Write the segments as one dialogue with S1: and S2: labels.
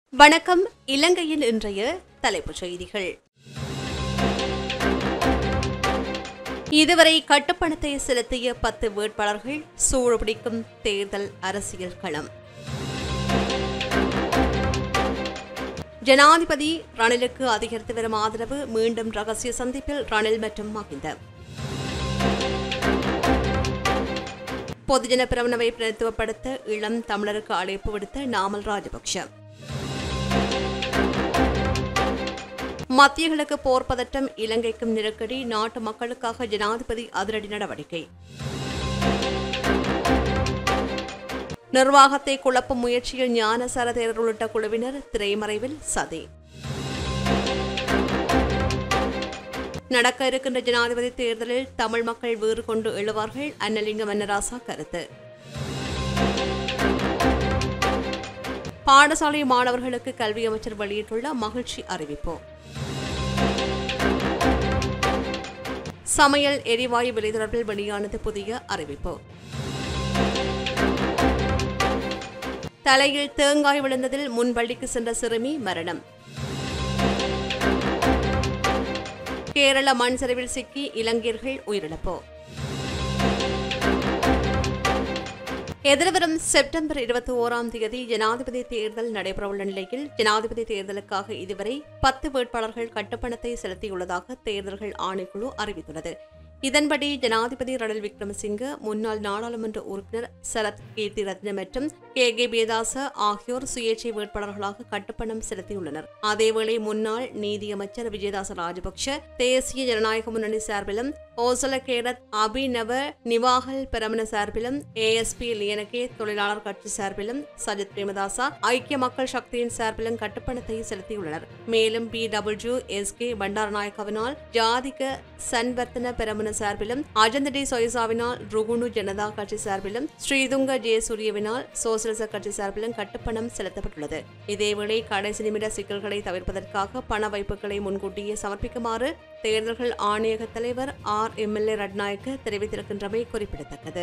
S1: வணக்கம். இலங்கையின் இன்றைய தலைப்புச் செய்திகள். இதுவரை கட்டுப்பணத்தை செலுத்திய 10 வேட்பாளர்கள் சூடுபிடிக்கும் தேர்தல் அரசியல் களம். ஜனாதிபதி ரணிலுக்கு அதிகரித்து வரும் ஆதரவு, மீண்டும் ரகசிய சந்திப்பில் ரணில் மற்றும் மகிந்த. பொதுஜன பிரமுனவை பிரதித்துவப்படுத்த இளம் தமிழருக்கு அழைப்பு விடுத்த நாமல் ராஜபக்ஷ. மத்திய கிழக்கு போர் பதட்டம், இலங்கைக்கும் நெருக்கடி, நாட்டு மக்களுக்காக ஜனாதிபதி அதிரடி நடவடிக்கை. நிர்வாகத்தை குழப்பும் முயற்சியில் ஞானசார தேரர் உள்ளிட்ட குழுவினர் திரைமறைவில் சதி. நடக்க இருக்கின்ற ஜனாதிபதி தேர்தலில் தமிழ் மக்கள் வீறு கொண்டு எழுவார்கள், அன்னலிங்க மன்னராசா கருத்து. பாடசாலை மாணவர்களுக்கு கல்வி அமைச்சர் வெளியிட்டுள்ள மகிழ்ச்சி அறிவிப்பு. சமையல் எரிவாயு விலை தொடர்பில் வெளியானது புதிய அறிவிப்பு. தலையில் தேங்காய் விழுந்ததில் முன்பள்ளிக்கு சென்ற சிறுமி மரணம். கேரள மண் சரிவில் சிக்கி இலங்கையர்கள் உயிரிழப்பு. எதிர்வரும் செப்டம்பர் 21 ஜனாதிபதி தேர்தல் நடைபெறவுள்ள நிலையில் ஜனாதிபதி தேர்தலுக்காக இதுவரை 10 வேட்பாளர்கள் கட்டுப்பணத்தை செலுத்தியுள்ளதாக தேர்தல்கள் ஆணைக்குழு அறிவித்துள்ளது. இதன்படி ஜனாதிபதி ரணில் விக்ரமசிங்க, முன்னாள் நாடாளுமன்ற உறுப்பினர் சரத் கீர்த்திரத்ன மற்றும் கே பேதாச ஆகியோர் சுயேட்சை வேட்பாளர்களாக கட்டுப்பணம் செலுத்தியுள்ளனர். அதேவேளை முன்னாள் நீதியமைச்சர் விஜயதாச ராஜபக்ஷ தேசிய ஜனநாயக முன்னணி சார்பிலும், ஓசல கேரத் அபிநவ நிவாகல் பெரமன சார்பிலும், ASP லியனகே தொழிலாளர் கட்சி சார்பிலும், சஜித் பிரேமதாசா ஐக்கிய மக்கள் சக்தியின் சார்பிலும் கட்டுப்பணத்தை செலுத்தியுள்ளனர். மேலும் PWSK பண்டாரநாயக்கவினால் ஜாதிக சன்வர்த்தன பெரமன சார்பிலும், அஜந்தடி சொயசாவினால் ருகுணு ஜனதா கட்சி சார்பிலும், ஸ்ரீதுங்க ஜெயசூரியவினால் சோசலிச கட்சி சார்பிலும் கட்டுப்பணம் செலுத்தப்பட்டுள்ளது. இதேவேளை கடைசி நிமிட சிக்கல்களை தவிர்ப்பதற்காக பண வைப்புகளை முன்கூட்டியே சமர்ப்பிக்குமாறு தேர்தல்கள் ஆணையக தலைவர் RMLA ரட்நாயக்க தெரிவித்திருக்கின்றமை குறிப்பிடத்தக்கது.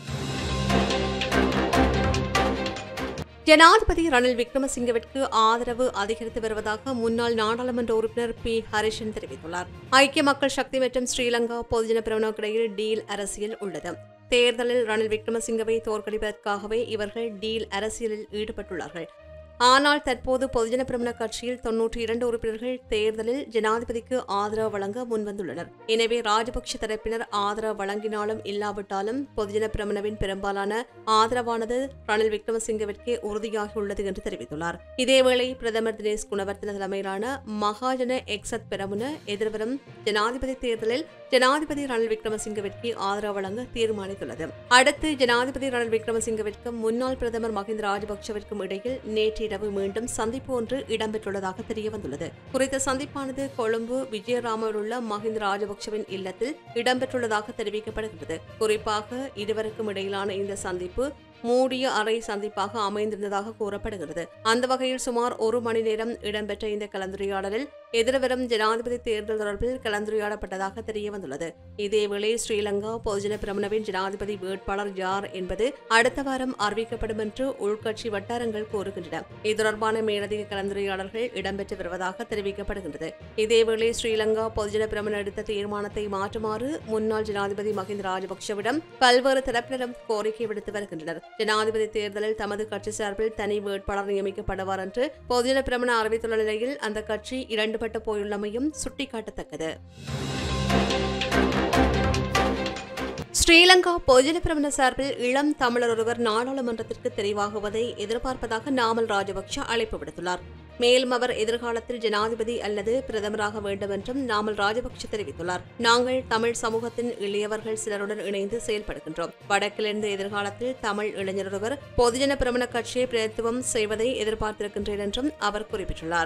S1: ஜனாதிபதி ரணில் விக்ரமசிங்கவிற்கு ஆதரவு அதிகரித்து வருவதாக முன்னாள் நாடாளுமன்ற உறுப்பினர் P. ஹரிஷன் தெரிவித்துள்ளார். ஐக்கிய மக்கள் சக்தி மற்றும் ஸ்ரீலங்கா பொதுஜன பிரமுனவுக்கிடையில் டீல் அரசியல் உள்ளது. தேர்தலில் ரணில் விக்ரமசிங்கவை தோற்கடிப்பதற்காகவே இவர்கள் டீல் அரசியலில் ஈடுபட்டுள்ளார்கள். ஆனால் தற்போது பொதுஜன பிரமுன கட்சியில் 92 உறுப்பினர்கள் தேர்தலில் ஜனாதிபதிக்கு ஆதரவு வழங்க முன்வந்துள்ளனர். எனவே ராஜபக்ஷ தரப்பினர் ஆதரவு வழங்கினாலும் இல்லாவிட்டாலும் பொதுஜன பிரமுனவின் பெரும்பாலான ஆதரவானது ரணில் விக்ரமசிங்கவிற்கே உறுதியாகியுள்ளது என்று தெரிவித்துள்ளார். இதேவேளை பிரதமர் தினேஷ் குணவர்த்தன தலைமையிலான மகாஜன எக்ஸத் பெரமுன எதிர்வரும் ஜனாதிபதி தேர்தலில் ஜனாதிபதி ரணில் விக்ரமசிங்கவிற்கு ஆதரவு வழங்க தீர்மானித்துள்ளது. அடுத்து ஜனாதிபதி ரணில் விக்ரமசிங்கவிற்கும் முன்னாள் பிரதமர் மஹிந்த ராஜபக்ஷவிற்கும் இடையில் நேற்றிரவு மீண்டும் சந்திப்பு ஒன்று இடம்பெற்றுள்ளதாக தெரியவந்துள்ளது. குறித்த சந்திப்பானது கொழும்பு விஜயராமவில் உள்ள மஹிந்த ராஜபக்ஷவின் இல்லத்தில் இடம்பெற்றுள்ளதாக தெரிவிக்கப்படுகிறது. குறிப்பாக இருவருக்கும் இடையிலான இந்த சந்திப்பு மூடிய அறை சந்திப்பாக அமைந்திருந்ததாக கூறப்படுகிறது. அந்த வகையில் சுமார் 1 மணி நேரம் இடம்பெற்ற இந்த கலந்துரையாடலில் எதிர்வரும் ஜனாதிபதி தேர்தல் தொடர்பில் கலந்துரையாடப்பட்டதாக தெரியவந்துள்ளது. இதேவேளை ஸ்ரீலங்கா பொதுஜன பிரமுனவின் ஜனாதிபதி வேட்பாளர் யார் என்பது அடுத்த வாரம் அறிவிக்கப்படும் என்று உள்கட்சி வட்டாரங்கள் கூறுகின்றன. இது தொடர்பான மேலதிக கலந்துரையாடல்கள் இடம்பெற்று வருவதாக தெரிவிக்கப்படுகின்றது. இதேவேளை ஸ்ரீலங்கா பொதுஜன பிரமுன எடுத்த தீர்மானத்தை மாற்றுமாறு முன்னாள் ஜனாதிபதி மஹிந்த ராஜபக்ஷவிடம் பல்வேறு தரப்பினரும் கோரிக்கை விடுத்து வருகின்றனர். ஜனாதிபதி தேர்தலில் தமது கட்சி சார்பில் தனி வேட்பாளர் நியமிக்கப்படுவார் என்று பொதுஜன பிரமுன அறிவித்துள்ள நிலையில் அந்த கட்சி இரண்டுபட்டு போயுள்ளமையும் சுட்டிக்காட்டத்தக்கது. ஸ்ரீலங்கா பொதுஜன பிரமுன சார்பில் இளம் தமிழர் ஒருவர் நாடாளுமன்றத்திற்கு தெரிவாகுவதை எதிர்பார்ப்பதாக நாமல் ராஜபக்ஷ அழைப்பு விடுத்துள்ளார். மேலும் அவர் எதிர்காலத்தில் ஜனாதிபதி அல்லது பிரதமராக வேண்டும் என்றும் நாமல் ராஜபக்ஷ தெரிவித்துள்ளார். நாங்கள் தமிழ் சமூகத்தின் இளையவர்கள் சிலருடன் இணைந்து செயல்படுகின்றோம். வடக்கிலிருந்து எதிர்காலத்தில் தமிழ் இளைஞர் ஒருவர் பொதுஜன பிரமுன கட்சியை பிரதித்துவம் செய்வதை எதிர்பார்த்திருக்கின்றேன் என்றும் அவர் குறிப்பிட்டுள்ளார்.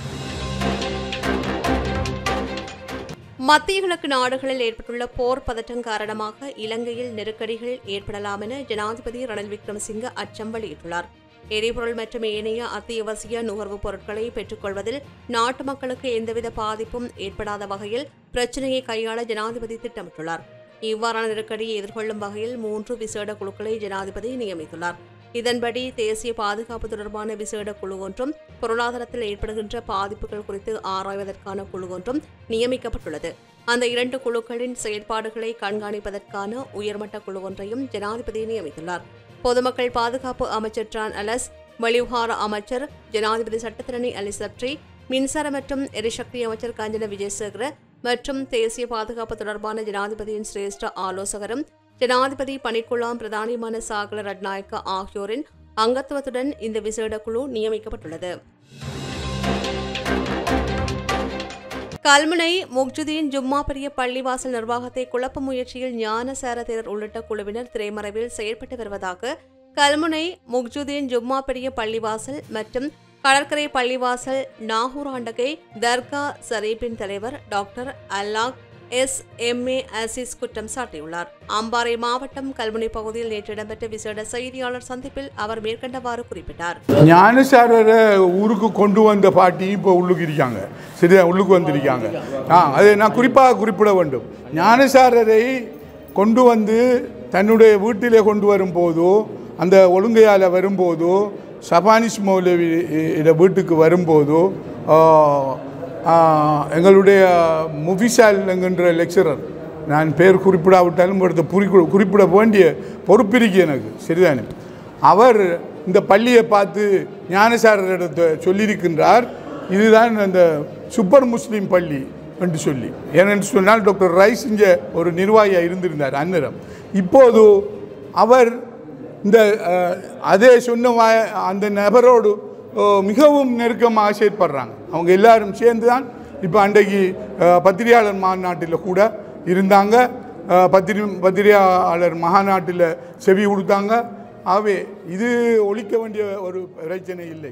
S1: மத்திய கிழக்கு நாடுகளில் ஏற்பட்டுள்ள போர் பதட்டம் காரணமாக இலங்கையில் நெருக்கடிகள் ஏற்படலாம் என ஜனாதிபதி ரணில் விக்ரமசிங்க அச்சம் வெளியிட்டுள்ளார். எரிபொருள் மற்றும் ஏனைய அத்தியாவசிய நுகர்வுப் பொருட்களை பெற்றுக்கொள்வதில் நாட்டு மக்களுக்கு எந்தவித பாதிப்பும் ஏற்படாத வகையில் பிரச்சினையை கையாள ஜனாதிபதி திட்டமிட்டுள்ளார். இவ்வாறான நெருக்கடியை எதிர்கொள்ளும் வகையில் 3 விசேட குழுக்களை ஜனாதிபதி நியமித்துள்ளார். இதன்படி தேசிய பாதுகாப்பு தொடர்பான விசேட குழு ஒன்றும் பொருளாதாரத்தில் ஏற்படுகின்ற பாதிப்புகள் குறித்து ஆராய்வதற்கான குழு ஒன்றும் நியமிக்கப்பட்டுள்ளது. அந்த 2 குழுக்களின் செயற்பாடுகளை கண்காணிப்பதற்கான உயர்மட்ட குழு ஒன்றையும் ஜனாதிபதி நியமித்துள்ளார். பொதுமக்கள் பாதுகாப்பு அமைச்சர் ட்ரான் அலஸ், வெளிவிவகார அமைச்சர், ஜனாதிபதி சட்டத்தரணி அலிசப்ரி, மின்சார மற்றும் எரிசக்தி அமைச்சர் கஞ்சன விஜயசேகர மற்றும் தேசிய பாதுகாப்பு தொடர்பான ஜனாதிபதியின் சிரேஷ்ட ஆலோசகரும் ஜனாதிபதி பணிக்குழாம் பிரதானியான சாகல ரட்நாயக்க ஆகியோரின் அங்கத்துவத்துடன் இந்த விசேட குழு நியமிக்கப்பட்டுள்ளது. கல்முனை முக்ஜுதீன் ஜும்மா பெரிய பள்ளிவாசல் நிர்வாகத்தை குழப்ப முயற்சியில் ஞானசார தேரர் உள்ளிட்ட குழுவினர் திரைமறைவில் செயல்பட்டு வருவதாக கல்முனை முக்ஜுதீன் ஜும்மா பெரிய பள்ளிவாசல் மற்றும் கடற்கரை பள்ளிவாசல் நாகூர் ஆண்டகை தர்கா சரீபின் தலைவர் டாக்டர் அல்லாஹ் S.M.A. அசீஸ் குற்றம் சாட்டியுள்ளார். அம்பாறை மாவட்டம் கல்முனை பகுதியில் நேற்று இடம்பெற்ற விசேட செய்தியாளர் சந்திப்பில் அவர் மேற்கண்டவாறு குறிப்பிட்டார்.
S2: ஞானசாரரை ஊருக்கு கொண்டு வந்த பாட்டி இப்போ உள்ளுக்கு இருக்காங்க, சரியா உள்ளுக்கு வந்திருக்காங்க. அதை நான் குறிப்பாக குறிப்பிட வேண்டும். ஞானசாரரை கொண்டு வந்து தன்னுடைய வீட்டிலே கொண்டு வரும்போதோ அந்த ஒழுங்கையால் வரும்போதோ சபானிஸ் மௌலவி வீட்டுக்கு வரும்போதோ எங்களுடைய முஃபிசால் என்கின்ற லெக்சரர், நான் பேர் குறிப்பிடாவிட்டாலும் குறிப்பிட வேண்டிய பொறுப்பிருக்கு எனக்கு, சரிதானே, அவர் இந்த பள்ளியை பார்த்து ஞானசாரரிடத்தை சொல்லியிருக்கின்றார், இதுதான் அந்த சூப்பர் முஸ்லீம் பள்ளி என்று சொல்லி. ஏனென்று சொன்னால் டாக்டர் ரைஸ் இங்கே ஒரு நிர்வாகியாக இருந்திருந்தார் அந்நேரம். இப்போது அவர் இந்த அதே சொன்ன அந்த நபரோடு மிகவும் நெருக்கமாக செயற்படுறாங்க. அவங்க எல்லாரும் சேர்ந்து தான் இப்போ அன்றைக்கு பத்திரிகையாளர் மாநாட்டில் கூட இருந்தாங்க, பத்திரிகையாளர் மகாநாட்டில் செவி கொடுத்தாங்க. ஆகவே இது ஒழிக்க வேண்டிய ஒரு பிரச்சனை இல்லை.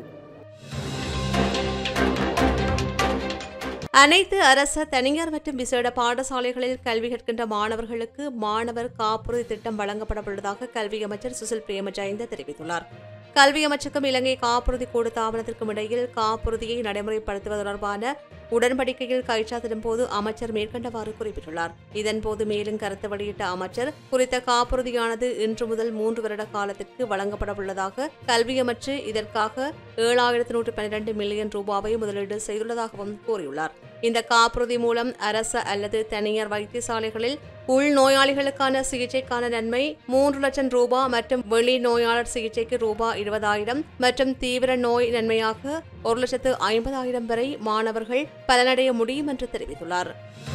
S1: அனைத்து அரச, தனியார் மற்றும் விசேட பாடசாலைகளில் கல்வி கற்கின்ற மாணவர்களுக்கு மாணவர் காப்புறுதி திட்டம் வழங்கப்படவுள்ளதாக கல்வி அமைச்சர் சுசில் பிரேமஜயந்த தெரிவித்துள்ளார். கல்வி அமைச்சருக்கும் இலங்கை காப்புறுதி கூடு தாபனத்திற்கும் இடையில் காப்புறுதியை நடைமுறைப்படுத்துவது தொடர்பான உடன்படிக்கையில் கைச்சாத்திடும் போது அமைச்சர் மேற்கண்டவாறு குறிப்பிட்டுள்ளார். இதன்போது மேலும் கருத்து வெளியிட்ட அமைச்சர், குறித்த காப்புறுதியானது இன்று முதல் 3 வருட காலத்திற்கு வழங்கப்படவுள்ளதாக கல்வி அமைச்சு இதற்காக 7,112 மில்லியன் ரூபாவை முதலீடு செய்துள்ளதாகவும் கூறியுள்ளார். இந்த காப்புறுதி மூலம் அரசு அல்லது தனியார் வைத்தியசாலைகளில் உள் நோயாளிகளுக்கான சிகிச்சைக்கான நன்மை 3 லட்சம் ரூபாய் மற்றும் வெளி நோயாளர் சிகிச்சைக்கு ரூபாய் 20,000 மற்றும் தீவிர நோய் நன்மையாக 1,50,000 வரை மாணவர்கள் பலனடைய முடியும் என்று தெரிவித்துள்ளார்.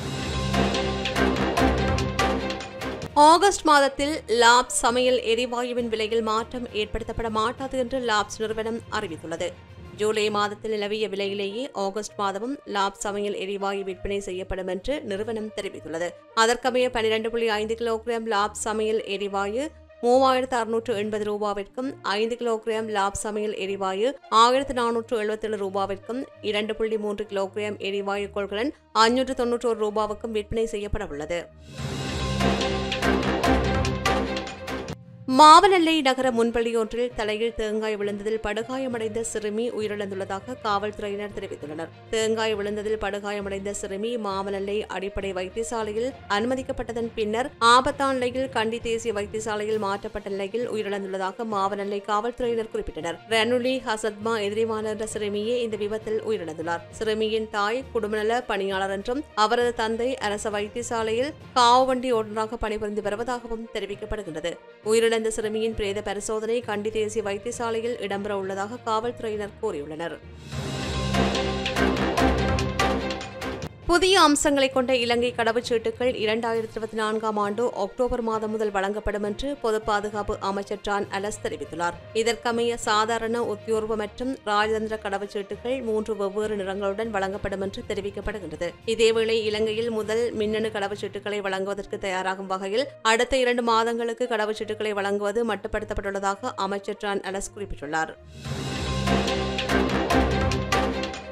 S1: ஆகஸ்ட் மாதத்தில் லாப்ஸ் சமையல் எரிவாயுவின் விலையில் மாற்றம் ஏற்படுத்தப்பட மாட்டாது என்று லாப்ஸ் நிறுவனம் அறிவித்துள்ளது. ஜூலை மாதத்தில் நிலவிய விலையிலேயே ஆகஸ்ட் மாதமும் லாப் சமையல் எரிவாயு விற்பனை செய்யப்படும் என்று நிறுவனம் தெரிவித்துள்ளது. அதற்கமைய 12.5 கிலோகிராம் லாப் சமையல் எரிவாயு 3,680 ரூபாவிற்கும் 5 கிலோகிராம் லாப் சமையல் எரிவாயு 1,477 ரூபாவிற்கும் 2.3 கிலோகிராம் எரிவாயு கொள்கலன் 591 ரூபாவுக்கும் விற்பனை செய்யப்பட உள்ளது. மாவனல்லை நகர முன்பள்ளியொன்றில் தலையில் தேங்காய் விழுந்ததில் படுகாயமடைந்த சிறுமி உயிரிழந்துள்ளதாக காவல்துறையினர் தெரிவித்துள்ளனர். தேங்காய் விழுந்ததில் படுகாயமடைந்த சிறுமி மாவனல்லை அடிப்படை வைத்தியசாலையில் அனுமதிக்கப்பட்டதன் பின்னர் ஆபத்தான நிலையில் கண்டி தேசிய வைத்தியசாலையில் மாற்றப்பட்ட நிலையில் உயிரிழந்துள்ளதாக மாவனல்லை காவல்துறையினர் குறிப்பிட்டனர். ரனுலி ஹசத்மா எதிரிவான என்ற சிறுமியே இந்த விபத்தில் உயிரிழந்துள்ளார். சிறுமியின் தாய் குடும்பநல பணியாளர் என்றும் அவரது தந்தை அரச வைத்தியசாலையில் காவண்டி ஓட்டுநராக பணிபுரிந்து வருவதாகவும் தெரிவிக்கப்படுகின்றது. உயிரிழந்த சிறுமியின் பிரேத பரிசோதனை கண்டி தேசிய வைத்தியசாலையில் இடம்பெற உள்ளதாக காவல்துறையினர் கூறியுள்ளனர். புதிய அம்சங்களை கொண்ட இலங்கை கடவுச்சீட்டுகள் 2024 ஆண்டு அக்டோபர் மாதம் முதல் வழங்கப்படும் என்று பொது பாதுகாப்பு அமைச்சர் ட்ரான் அலஸ் தெரிவித்துள்ளார். இதற்கமைய சாதாரண, உத்தியோர்வ மற்றும் ராஜதந்திர கடவுச்சீட்டுகள் 3 வெவ்வேறு நிறங்களுடன் வழங்கப்படும் என்று தெரிவிக்கப்படுகின்றது. இதேவேளை இலங்கையில் முதல் மின்னணு கடவுச்சீட்டுகளை வழங்குவதற்கு தயாராகும் வகையில் அடுத்த 2 மாதங்களுக்கு கடவுச்சீட்டுகளை வழங்குவது மட்டுப்படுத்தப்பட்டுள்ளதாக அமைச்சர் ட்ரான் அலஸ் குறிப்பிட்டுள்ளார்.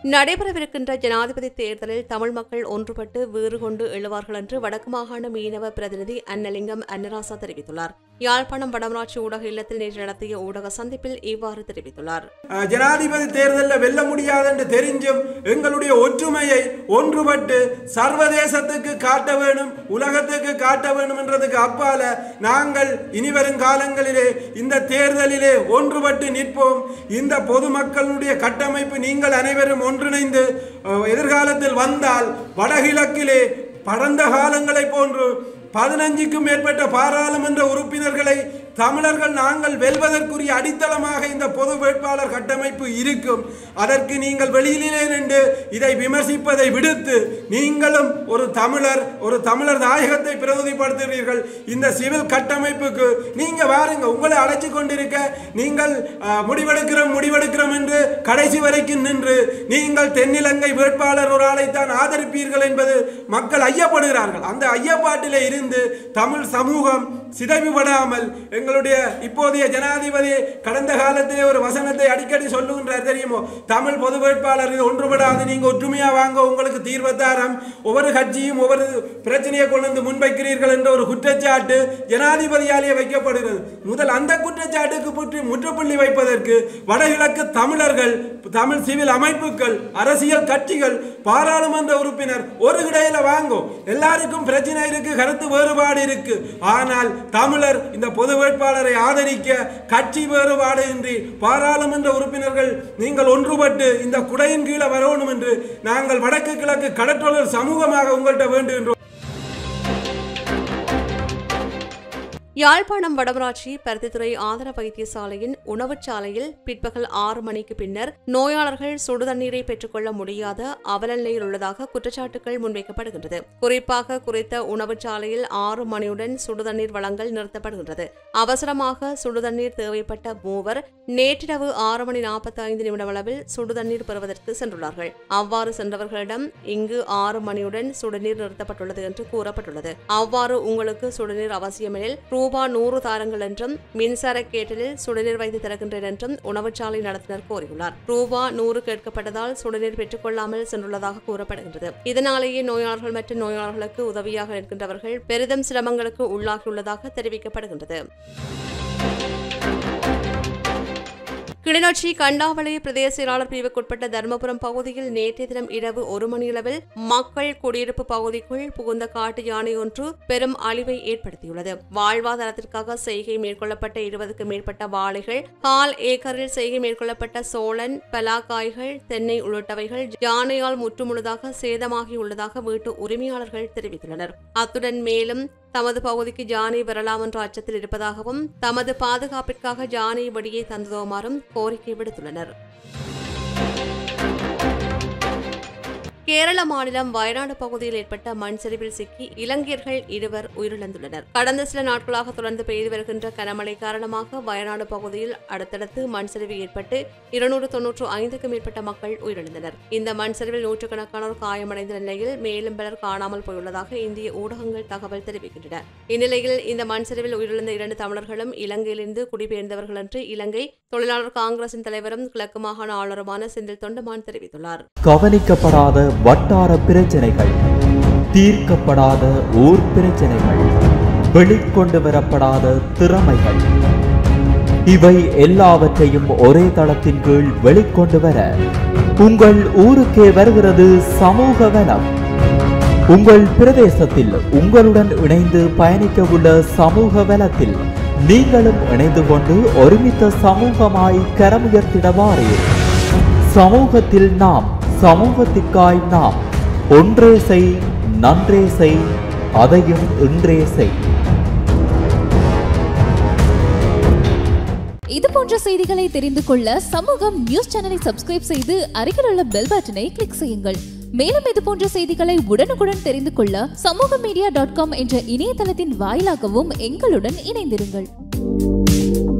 S1: நடைபெறவிருக்கின்ற ஜனாதிபதி தேர்தலில் தமிழ் மக்கள் ஒன்றுபட்டு வீறு கொண்டு எழுவார்கள் என்று வடக்கு மாகாண மீனவ பிரதிநிதி அன்னலிங்கம் அன்னராசா தெரிவித்துள்ளார். யாழ்ப்பாணம் வடமராட்சி ஊடக இல்லத்தில் நேற்று நடத்திய ஊடக சந்திப்பில் இவ்வாறு தெரிவித்துள்ளார்.
S3: ஜனாதிபதி தேர்தலில் வெல்ல முடியாது என்று தெரிஞ்சும் எங்களுடைய ஒற்றுமையை ஒன்றுபட்டு சர்வதேசத்துக்கு காட்ட வேண்டும், உலகத்துக்கு காட்ட வேண்டும் என்றதுக்கு அப்பால நாங்கள் இனிவரும் காலங்களிலே இந்த தேர்தலிலே ஒன்றுபட்டு நிற்போம். இந்த பொதுமக்களுடைய கட்டமைப்பு நீங்கள் அனைவரும் ஒன்றிணைந்து எதிர்காலத்தில் வந்தால் வடகிழக்கிலே பரந்த காலங்களை போன்று 15க்கும் மேற்பட்ட பாராளுமன்ற உறுப்பினர்களை தமிழர்கள் நாங்கள் வெல்வதற்குரிய அடித்தளமாக இந்த பொது வேட்பாளர் கட்டமைப்பு இருக்கும். அதற்கு நீங்கள் வெளியிலே நின்று இதை விமர்சிப்பதை விடுத்து நீங்களும் ஒரு தமிழர் தாயகத்தை பிரதிநிதிப்படுத்துகிறீர்கள். இந்த சிவில் கட்டமைப்புக்கு நீங்க வாருங்க, உங்களை அழைச்சி கொண்டிருக்க நீங்கள் முடிவெடுக்கிறோம் என்று கடைசி வரைக்கும் நின்று நீங்கள் தென்னிலங்கை வேட்பாளர் ஒரு ஆளைத்தான் ஆதரிப்பீர்கள் என்பது மக்கள் ஐயப்படுகிறார்கள். அந்த ஐயப்பாட்டிலே இருந்து தமிழ் சமூகம் சிதைவுபடாமல் எங்களுடைய இப்போதைய ஜனாதிபதி கடந்த காலத்திலே ஒரு வசனத்தை அடிக்கடி சொல்லுகின்றார் தெரியுமோ, தமிழ் பொது வேட்பாளர் ஒன்றுபடாது, நீங்க ஒற்றுமையா வாங்க, உங்களுக்கு தீர்வத்தாரம், ஒவ்வொரு கட்சியும் ஒவ்வொரு பிரச்சனையை கொண்டு வந்து முன்வைக்கிறீர்கள் என்ற ஒரு குற்றச்சாட்டு ஜனாதிபதியாலேயே வைக்கப்படுகிறது. முதல் அந்த குற்றச்சாட்டுக்கு முற்றுப்புள்ளி வைப்பதற்கு வடகிழக்கு தமிழர்கள், தமிழ் சிவில் அமைப்புகள், அரசியல் கட்சிகள், பாராளுமன்ற உறுப்பினர் ஒரு கிடையில வாங்கும். எல்லாருக்கும் பிரச்சனை இருக்கு, கருத்து வேறுபாடு இருக்கு. ஆனால் தமிழர் இந்த பொது வேட்பாளரை ஆதரிக்க கட்சி வேறுபாடு இன்றி பாராளுமன்ற உறுப்பினர்கள் நீங்கள் ஒன்றுபட்டு இந்த குடையின் கீழே வரணும் என்று நாங்கள் வடக்கு கிழக்கு கடற்றொழில் சமூகமாக உங்கள்கிட்ட வேண்டுகின்றோம்.
S1: யாழ்ப்பாணம் வடமராட்சி பருத்தித்துறை ஆதார வைத்தியசாலையின் உணவுச்சாலையில் பிற்பகல் 6 மணிக்கு பின்னர் நோயாளர்கள் சுடுதண்ணீரை பெற்றுக்கொள்ள முடியாத அவலநிலையில் உள்ளதாக குற்றச்சாட்டுகள் முன்வைக்கப்படுகின்றது. குறிப்பாக குறித்த உணவுச்சாலையில் 6 மணியுடன் சுடுதண்ணீர் வழங்கல் நிறுத்தப்படுகின்றது. அவசரமாக சுடுதண்ணீர் தேவைப்பட்ட மூவர் நேற்றிரவு 6 மணி 45 நிமிடம் அளவில் சுடுதண்ணீர் பெறுவதற்கு சென்றுள்ளார்கள். அவ்வாறு சென்றவர்களிடம் இங்கு 6 மணியுடன் சுடுநீர் நிறுத்தப்பட்டுள்ளது என்று கூறப்பட்டுள்ளது. அவ்வாறு உங்களுக்கு சுடுநீர் அவசியமெனில் ₹100 தாருங்கள் என்றும் மின்சார கேட்டலில் சுடுநீர் வைத்து திறக்கின்றேன் என்றும் உணவுச்சாலை நடத்தினர் கோரியுள்ளார். ₹100 கேட்கப்பட்டதால் சுடுநீர் பெற்றுக் கொள்ளாமல் சென்றுள்ளதாக கூறப்படுகின்றது. இதனாலேயே நோயாளர்கள் மற்றும் நோயாளர்களுக்கு உதவியாக நிற்கின்றவர்கள் பெரிதும் சிரமங்களுக்கு உள்ளாகியுள்ளதாக தெரிவிக்கப்படுகின்றது. கிளிநொச்சி கண்டாவளை பிரதேச செயலாளர் பிரிவுக்குட்பட்ட தர்மபுரம் பகுதியில் நேற்றைய தினம் இரவு 1 மணியளவில் மக்கள் குடியிருப்பு பகுதிக்குள் புகுந்த காட்டு யானை ஒன்று பெரும் அழிவை ஏற்படுத்தியுள்ளது. வாழ்வாதாரத்திற்காக செய்கை மேற்கொள்ளப்பட்ட 20க்கும் மேற்பட்ட வாழைகள், 1/4 ஏக்கரில் செய்கை மேற்கொள்ளப்பட்ட சோளன், பலாக்காய்கள், தென்னை உள்ளிட்டவைகள் யானையால் முற்றுமுழுதாக சேதமாகியுள்ளதாக வீட்டு உரிமையாளர்கள் தெரிவித்துள்ளனர். அத்துடன் மேலும் தமது பகுதிக்கு யானை வரலாம் என்ற அச்சத்தில் இருப்பதாகவும் தமது பாதுகாப்பிற்காக யானை வடியை தந்துதோமாறும் கோரிக்கை விடுத்துள்ளனர். கேரள மாநிலம் வயநாடு பகுதியில் ஏற்பட்ட மண் சரிவில் சிக்கி இலங்கையர்கள் 2 உயிரிழந்துள்ளனர். கடந்த சில நாட்களாக தொடர்ந்து பெய்து வருகின்ற கனமழை காரணமாக வயநாடு பகுதியில் அடுத்தடுத்து மண் சரிவு ஏற்பட்டு 295க்கும் மேற்பட்ட மக்கள் உயிரிழந்தனர். இந்த மண் சரிவில் நூற்றுக்கணக்கானோர் காயமடைந்த நிலையில் மேலும் பலர் காணாமல் போயுள்ளதாக இந்திய ஊடகங்கள் தகவல் தெரிவிக்கின்றன. இந்நிலையில் இந்த மண் சரிவில் உயிரிழந்த 2 தமிழர்களும் இலங்கையிலிருந்து குடிபெயர்ந்தவர்கள் என்று இலங்கை தொழிலாளர் காங்கிரசின் தலைவரும் கிழக்கு மாகாண ஆளுநருமான செந்தில் தொண்டமான் தெரிவித்துள்ளார்.
S4: கவனிக்கப்படாத வட்டார பிரச்சனைகள், தீர்க்கப்படாத ஊர் பிரச்சனைகள், வெளிக்கொண்டு வரப்படாத திறமைகள், இவை எல்லாவற்றையும் ஒரே தளத்தின் கீழ் வெளிக்கொண்டு வர உங்கள் ஊருக்கே வருகிறது சமூக வனம். உங்கள் பிரதேசத்தில் உங்களுடன் இணைந்து பயணிக்க உள்ள சமூக வனத்தில் நீங்களும் இணைந்து கொண்டு ஒருமித்த சமூகமாய் கரமுயர்த்திடவாறு. சமூகத்தில் நாம், சமூகத்திற்காய் நாம். ஒன்றே செய், நன்றே செய், அதையும் இன்றே செய்.
S5: இது போன்ற செய்திகளை தெரிந்து கொள்ள சமூகம் நியூஸ் சேனலை சப்ஸ்கிரைப் செய்து அருகில் உள்ள பெல் பட்டனை கிளிக் செய்யுங்கள். மேலும் இது போன்ற செய்திகளை உடனுக்குடன் தெரிந்து கொள்ள சமூகமீடியா.com என்ற இணையதளத்தின் வாயிலாகவும் எங்களுடன் இணைந்திருங்கள்.